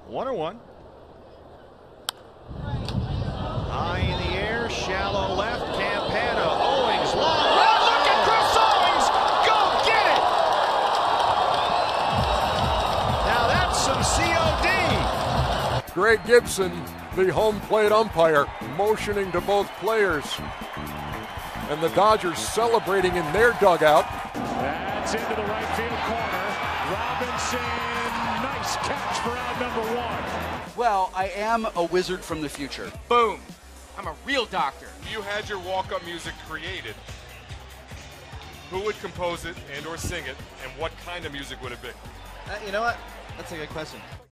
1-1. High in the air, shallow left, Campana, Owings, long. Oh, look at Chris Owings! Go get it! Now that's some COD. Greg Gibson, the home plate umpire, motioning to both players. And the Dodgers celebrating in their dugout. That's into the right field corner. Robinson, nice catch for out number 1. Well, I am a wizard from the future. Boom. I'm a real doctor. If you had your walk-up music created, who would compose it and or sing it, and what kind of music would it be? You know what? That's a good question.